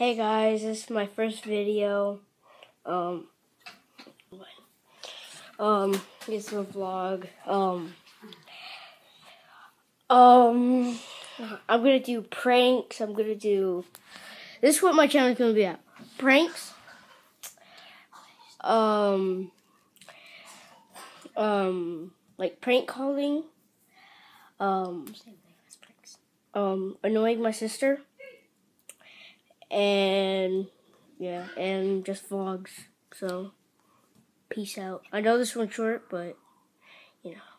Hey guys, this is my first video. It's a vlog. I'm gonna do pranks. This is what my channel is gonna be at. Pranks. Like prank calling. Annoying my sister. And yeah, and just vlogs. So, peace out. I know this one's short, but you know.